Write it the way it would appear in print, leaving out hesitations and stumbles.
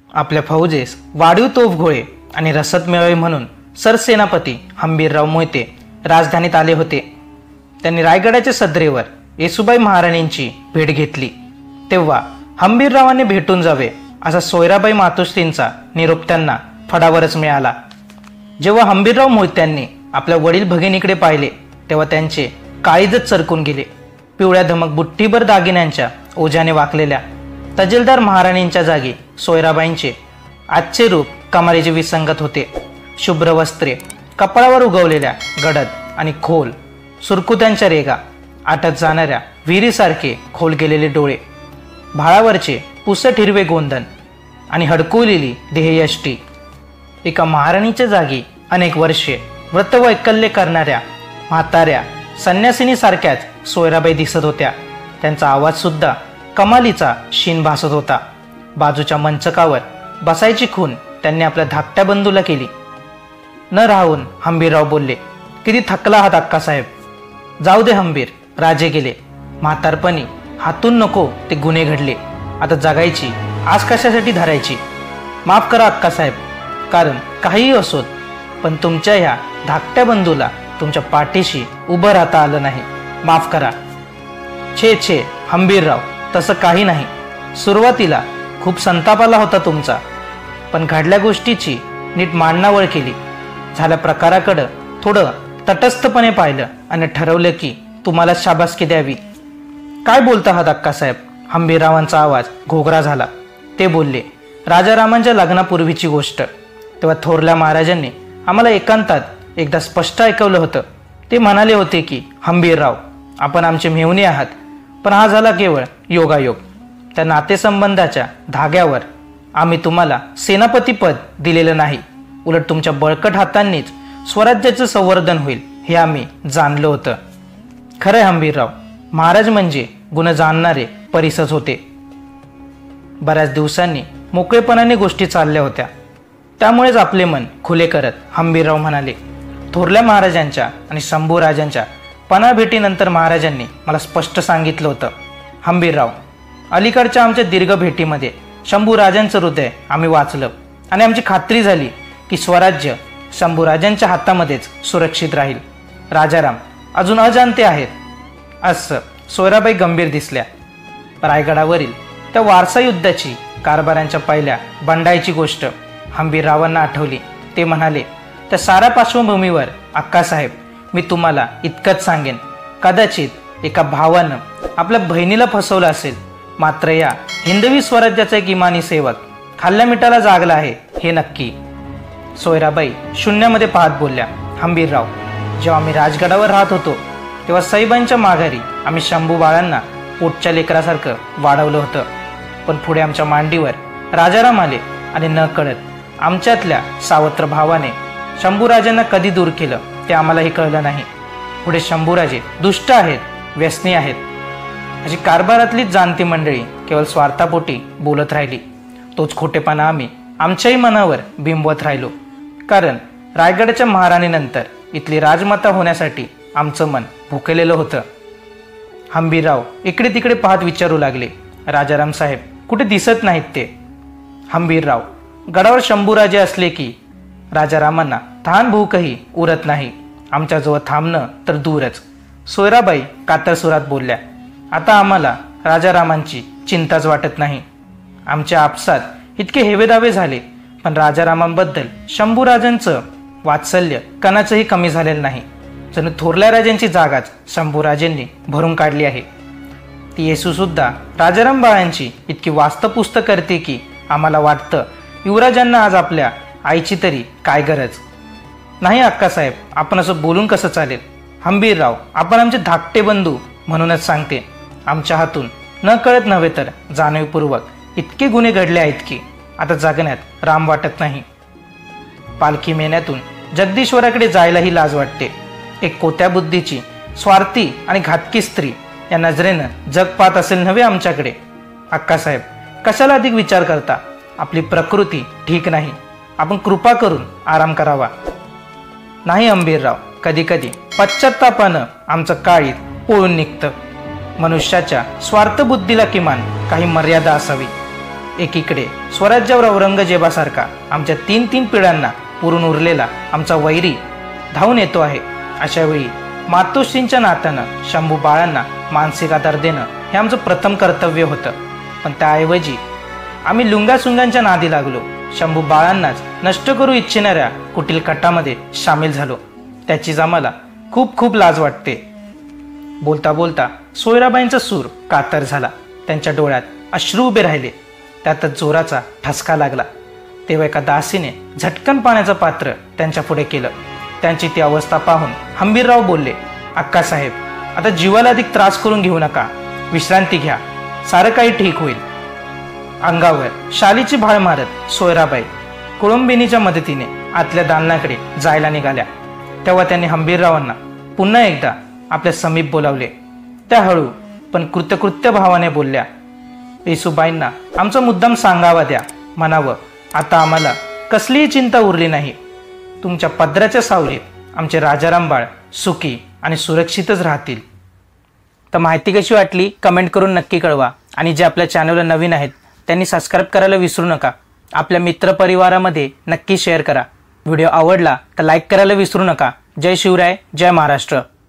आपल्या फौजेस वाढीव तोफगोळे आणि रसद मिळावे म्हणून सरसेनापती हंबीरराव मोहिते राजधानीत आले होते. त्यांनी रायगडाच्या सदरेवर येसुबाई महाराणींची भेट घेतली. तेव्हा हंबीररावांनी भेटून जावे असा सोयराबाई मातोश्रींचा निरोप त्यांना फडावरच मिळाला. जेव्हा हंबीरराव मोहित्यांनी आपल्या वडील भगिनीकडे पाहिले तेव्हा त्यांचे काळीजच सरकून गेले. पिवळ्या धमक बुट्टीभर दागिन्यांच्या ओझ्याने वाकलेल्या तजेलदार महाराणींच्या जागी सोयराबाईंचे आजचे रूप कमालीचे विसंगत होते. शुभ्र वस्त्रे, कपाळावर उगवलेल्या गडद आणि खोल सुरकुत्यांच्या रेगा, आटत जाणाऱ्या विहिरीसारखे खोल गेलेले डोळे, भाळावरचे पुसट हिरवे गोंधन आणि हडकुलेली देहयष्टी. एका महाराणीच्या जागी अनेक वर्षे व्रतवैकल्य करणाऱ्या म्हाताऱ्या संन्यासिनीसारख्याच सोयराबाई दिसत होत्या. त्यांचा आवाज सुद्धा कमालीचा शीन भासत होता. बाजूच्या मंचकावर बसायची खून त्यांनी आपल्या धाकट्या बंधूला केली. न राहून हंबीरराव बोलले, किती थकला आहात अक्कासाहेब. जाऊ दे हंबीर, राजे गेले. म्हातारपणी हातून नको ते गुन्हे घडले. आता जगायची आज कशासाठी धरायची. माफ करा अक्कासाहेब, कारण काहीही असोत पण तुमच्या ह्या धाकट्या बंधूला तुमच्या पाठीशी उभं राहता आलं नाही. माफ करा. छे छे हंबीरराव, तसं काही नाही. सुरुवातीला खूप संताप आला होता तुमचा, पण घडल्या गोष्टीची नीट मांडणावळ केली. झाल्या प्रकाराकडं थोडं तटस्थपणे पाहिलं आणि ठरवलं की तुम्हाला शाबासकी द्यावी. काय बोलता आहात अक्कासाहेब. हंबीररावांचा आवाज घोगरा झाला. ते बोलले, राजारामांच्या लग्नापूर्वीची गोष्ट. तेव्हा थोरल्या महाराजांनी आम्हाला एकांतात एकदा स्पष्ट ऐकवलं होतं. ते म्हणाले होते की हंबीरराव, आपण आमचे मेहुणे आहात, पण हा झाला केवळ योगायोग. त्या नातेसंबंधाच्या धाग्यावर आम्ही तुम्हाला सेनापती पद दिलेलं नाही. उलट तुमच्या बळकट हातांनीच स्वराज्याचं संवर्धन होईल हे आम्ही जाणलं होतं. खरंय हंबीरराव, महाराज म्हणजे गुण जाणणारे परिसच होते. बऱ्याच दिवसांनी मोकळेपणाने गोष्टी चालल्या होत्या. त्यामुळेच आपले मन खुले करत हंबीरराव म्हणाले, थोरल्या महाराजांच्या आणि शंभूराजांच्या पणाभेटीनंतर महाराजांनी मला स्पष्ट सांगितलं होतं, हंबीरराव, अलीकडच्या आमच्या दीर्घ भेटीमध्ये शंभूराजांचं हृदय आम्ही वाचलं आणि आमची खात्री झाली की स्वराज्य शंभूराजांच्या हातामध्येच सुरक्षित राहील. राजाराम अजून अजाणते आहेत. असं सोयराबाई गंभीर दिसल्या. रायगडावरील त्या वारसा युद्धाची कारभारांच्या पहिल्या बंडाईची गोष्ट हंबीररावांना आठवली. ते म्हणाले, त्या साऱ्या पार्श्वभूमीवर अक्कासाहेब, मी तुम्हाला इतकंच सांगेन, कदाचित एका भावानं आपल्या बहिणीला फसवलं असेल, मात्र या हिंदवी स्वराज्याचा एक इमानी सेवक खाल्ल्या मिठाला जागला आहे हे नक्की. सोयराबाई शून्यामध्ये पाहत बोलल्या, हंबीरराव, जेव्हा आम्ही राजगडावर राहत होतो तेव्हा साहेबांच्या माघारी आम्ही शंभू बाळांना पोटच्या लेकरासारखं वाढवलं होतं. पण पुढे आमच्या मांडीवर राजाराम आले आणि न कळत आमच्यातल्या सावत्र भावाने शंभूराजांना कधी दूर केलं ते आम्हालाही कळलं नाही. पुढे शंभूराजे दुष्ट आहेत, व्यसनी आहेत अशी कारभारातलीच जाणती मंडळी केवळ स्वार्थापोटी बोलत राहिली. तोच खोटेपणा आम्ही आमच्याही मनावर बिंबवत राहिलो. कारण रायगडाच्या महाराणीनंतर इथली राजमाता होण्यासाठी आमचं मन भुकेलेलं होतं. हंबीरराव इकडे तिकडे पाहत विचारू लागले, राजाराम साहेब कुठे दिसत नाहीत ते. हंबीरराव, गडावर शंभूराजे असले की राजारामांना तहान भूकही उरत नाही. आमच्याजवळ थांबणं तर दूरच. सोयराबाई कातर सुरात बोलल्या, आता आम्हाला राजारामांची चिंताच वाटत नाही. आमच्या आपसात इतके हेवेदावे झाले, पण राजारामांबद्दल शंभूराजांचं वात्सल्य कणाचंही कमी झालेलं नाही. जणू थोरल्या राजांची जागाच शंभूराजेंनी भरून काढली आहे. ती येसूसुद्धा राजाराम बाळांची इतकी वास्तपुस्त करते की आम्हाला वाटतं, युवराजांना आज आपल्या आईची तरी काय गरज नाही. अक्कासाहेब, आपण असं बोलून कसं चालेल. हंबीरराव, आपण आमचे धाकटे बंधू म्हणूनच सांगते, आमच्या हातून न कळत नव्हे तर जाणीवपूर्वक इतके गुन्हे घडले आहेत की आता जगण्यात राम वाटत नाही. पालखी मेन्यातून जगदीश्वराकडे जायलाही लाज वाटते. एक कोत्या बुद्धीची, स्वार्थी आणि घातकी स्त्री या नजरेनं जग पाहत असेल नव्हे आमच्याकडे. अक्कासाहेब, कशाला अधिक विचार करता. आपली प्रकृती ठीक नाही. आपण कृपा करून आराम करावा. नाही हंबीरराव, कधी कधी पश्चात्तापानं आमचं काळीज पोळून निघतं. मनुष्याच्या स्वार्थबुद्धीला किमान काही मर्यादा असावी. एकीकडे स्वराज्यावर औरंगजेबासारखा आमच्या 3 पिढ्यांना पुरून उरलेला आमचा वैरी धावून येतो आहे। अशा वेळी मातोश्रींच्या नात्यानं शंभू बाळांना मानसिक आधार देणं हे आमचं प्रथम कर्तव्य होतं। पण त्याऐवजी आम्ही लुंगासुंगांच्या नादी लागलो, शंभू बाळांनाच नष्ट करू इच्छिणाऱ्या कुटील कटामध्ये सामील झालो। त्याचीच आम्हाला खूप खूप लाज वाटते। बोलता बोलता सोयराबाईंचा सूर कातर झाला, त्यांच्या डोळ्यात अश्रू उभे राहिले, त्यातच जोराचा ठसका लागला। तेव्हा एका दासीने झटकन पाण्याचं पात्र त्यांच्या पुढे केलं। त्यांची ती अवस्था पाहून हंबीरराव बोलले, अक्कासाहेब, आता जीवाला अधिक त्रास करून घेऊ नका, विश्रांती घ्या, सारं काही ठीक होईल। अंगावर शालीची भाळ मारत सोयराबाई कुळंबिनीच्या मदतीने आतल्या दालनाकडे जायला निघाल्या। तेव्हा त्यांनी हंबीररावांना पुन्हा एकदा आपल्या समीप बोलावले। त्या हळू पण कृतकृत्य भावाने बोलल्या, येसूबाईंना आमचा मुद्दाम सांगावा द्या, म्हणावं आता आम्हाला कसलीही चिंता उरली नाही। तुमच्या पदराच्या सावलीत आमचे राजाराम बाळ सुखी आणि सुरक्षितच राहतील। तर माहिती कशी वाटली कमेंट करून नक्की कळवा, आणि जे आपल्या चॅनलला नवीन आहेत त्यांनी सबस्क्राईब करायला विसरू नका। आपल्या मित्रपरिवारामध्ये नक्की शेअर करा। व्हिडिओ आवडला तर लाईक करायला विसरू नका। जय शिवराय, जय महाराष्ट्र।